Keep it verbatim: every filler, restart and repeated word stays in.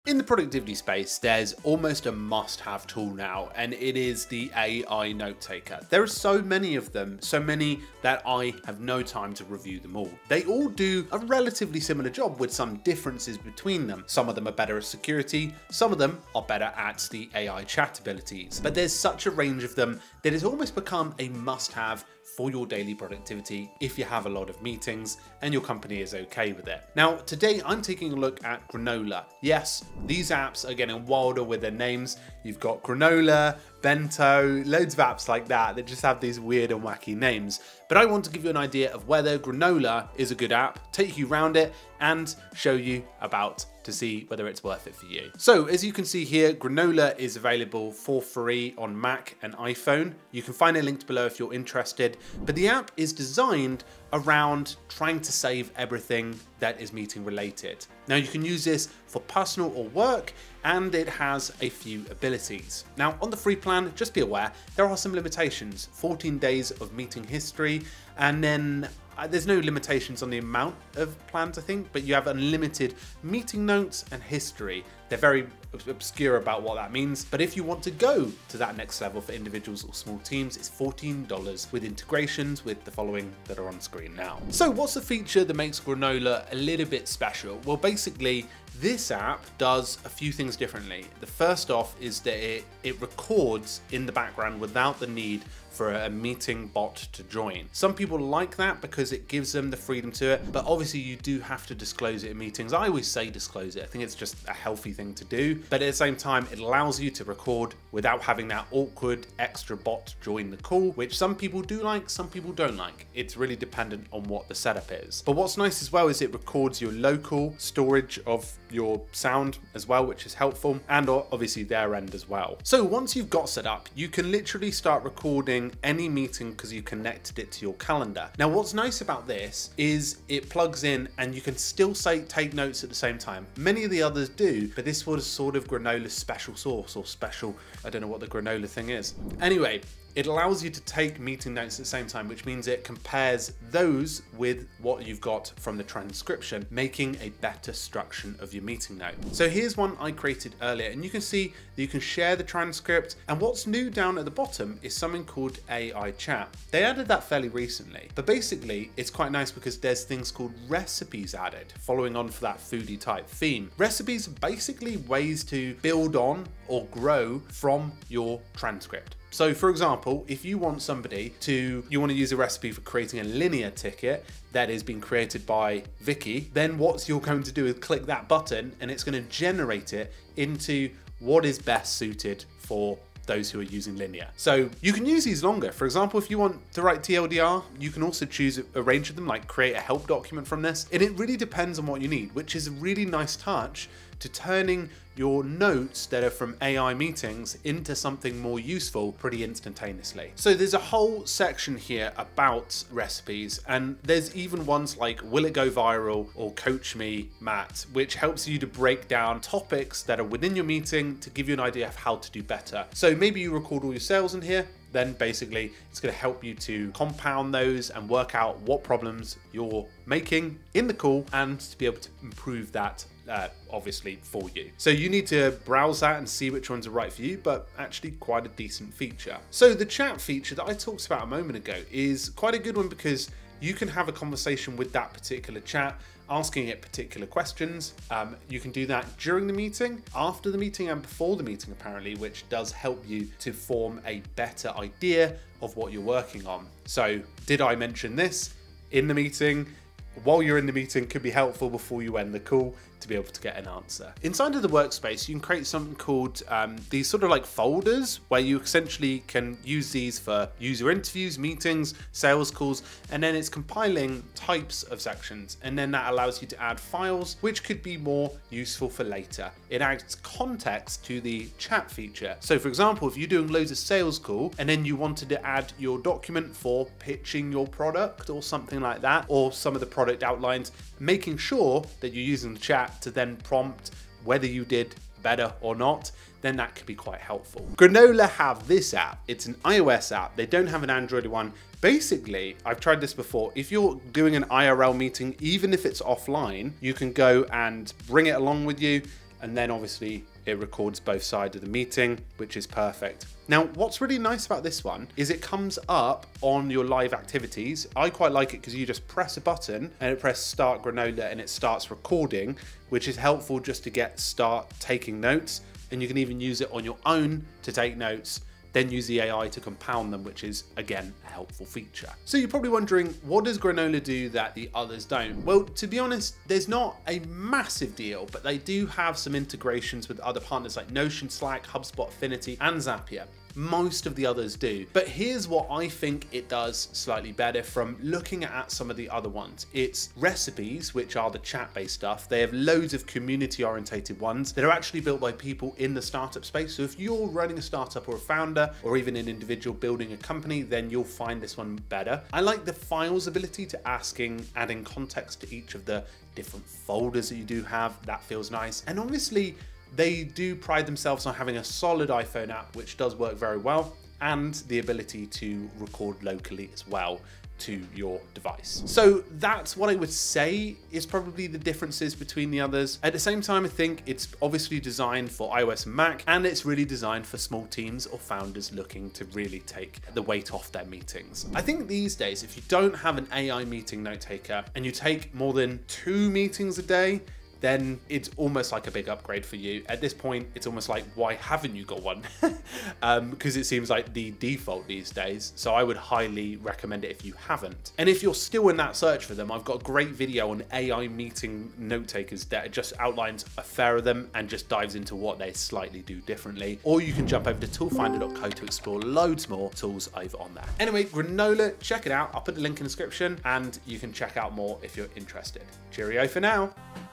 In the productivity space, there's almost a must-have tool now, and it is the A I note taker. There are so many of them, so many that I have no time to review them all. They all do a relatively similar job with some differences between them. Some of them are better at security, some of them are better at the A I chat abilities. But there's such a range of them that it's almost become a must-have for your daily productivity if you have a lot of meetings and your company is okay with it. Now, today I'm taking a look at Granola. Yes, these apps are getting wilder with their names. You've got Granola, Bento, loads of apps like that that just have these weird and wacky names. But I want to give you an idea of whether Granola is a good app, take you around it, and show you about to see whether it's worth it for you. So as you can see here, Granola is available for free on Mac and iPhone. You can find it linked below if you're interested, but the app is designed around trying to save everything that is meeting related. Now you can use this for personal or work, and it has a few abilities. Now on the free plan, just be aware, there are some limitations, fourteen days of meeting history, and then Uh, there's no limitations on the amount of plans, I think, but you have unlimited meeting notes and history. They're very obscure about what that means, but if you want to go to that next level for individuals or small teams, it's fourteen dollars with integrations with the following that are on screen now. So what's the feature that makes Granola a little bit special? Well, basically, this app does a few things differently. The first off is that it, it records in the background without the need for a meeting bot to join. Some people like that because it gives them the freedom to it, but obviously you do have to disclose it in meetings. I always say disclose it. I think it's just a healthy thing to do, but at the same time, it allows you to record without having that awkward extra bot join the call, which some people do like, some people don't like. It's really dependent on what the setup is. But what's nice as well is it records your local storage of your sound as well, which is helpful, and obviously their end as well. So once you've got set up, you can literally start recording any meeting because you connected it to your calendar. Now what's nice about this is it plugs in and you can still say take notes at the same time. Many of the others do, but this was sort of Granola's special sauce or special, I don't know what the granola thing is. Anyway, it allows you to take meeting notes at the same time, which means it compares those with what you've got from the transcription, making a better structure of your meeting note. So here's one I created earlier, and you can see that you can share the transcript. And what's new down at the bottom is something called A I chat. They added that fairly recently, but basically it's quite nice because there's things called recipes added, following on for that foodie type theme. Recipes are basically ways to build on or grow from your transcript. So for example, if you want somebody to, you want to use a recipe for creating a linear ticket that is being created by Vicky, then what you're going to do is click that button and it's going to generate it into what is best suited for those who are using linear. So you can use these longer. For example, if you want to write T L D R, you can also choose a range of them, like create a help document from this. And it really depends on what you need, which is a really nice touch to turning your notes that are from A I meetings into something more useful pretty instantaneously. So there's a whole section here about recipes, and there's even ones like Will It Go Viral or Coach Me, Matt, which helps you to break down topics that are within your meeting to give you an idea of how to do better. So maybe you record all your sales in here, then basically it's going to help you to compound those and work out what problems you're making in the call and to be able to improve that uh, obviously for you. So you need to browse that and see which ones are right for you, but actually quite a decent feature. So the chat feature that I talked about a moment ago is quite a good one because you can have a conversation with that particular chat, asking it particular questions. Um, you can do that during the meeting, after the meeting, and before the meeting apparently, which does help you to form a better idea of what you're working on. So did I mention this in the meeting? While you're in the meeting could be helpful before you end the call to be able to get an answer. Inside of the workspace, you can create something called um, these sort of like folders where you essentially can use these for user interviews, meetings, sales calls, and then it's compiling types of sections. And then that allows you to add files, which could be more useful for later. It adds context to the chat feature. So for example, if you're doing loads of sales call and then you wanted to add your document for pitching your product or something like that, or some of the product outlines, making sure that you're using the chat to then prompt whether you did better or not, then that could be quite helpful. Granola have this app. It's an iOS app. They don't have an Android one. Basically, I've tried this before. If you're doing an I R L meeting, even if it's offline, you can go and bring it along with you. and then obviously it records both sides of the meeting, which is perfect. Now, what's really nice about this one is it comes up on your live activities. I quite like it because you just press a button and it press start Granola and it starts recording, which is helpful just to get start taking notes. And you can even use it on your own to take notes, then use the A I to compound them, which is, again, a helpful feature. So you're probably wondering, what does Granola do that the others don't? Well, to be honest, there's not a massive deal, but they do have some integrations with other partners like Notion, Slack, HubSpot, Affinity, and Zapier. Most of the others do. But here's what I think it does slightly better from looking at some of the other ones. It's recipes, which are the chat-based stuff. They have loads of community-orientated ones that are actually built by people in the startup space. So if you're running a startup or a founder, or even an individual building a company, then you'll find this one better. I like the files ability to asking, adding context to each of the different folders that you do have. That feels nice. And obviously, they do pride themselves on having a solid iPhone app, which does work very well, and the ability to record locally as well to your device. So that's what I would say is probably the differences between the others. At the same time, I think it's obviously designed for iOS and Mac, and it's really designed for small teams or founders looking to really take the weight off their meetings. I think these days, if you don't have an A I meeting note taker and you take more than two meetings a day, then it's almost like a big upgrade for you. At this point, it's almost like, why haven't you got one? um, because it seems like the default these days. So I would highly recommend it if you haven't. And if you're still in that search for them, I've got a great video on A I meeting note takers that just outlines a fair of them and just dives into what they slightly do differently. Or you can jump over to toolfinder dot co to explore loads more tools over on there. Anyway, Granola, check it out. I'll put the link in the description and you can check out more if you're interested. Cheerio for now.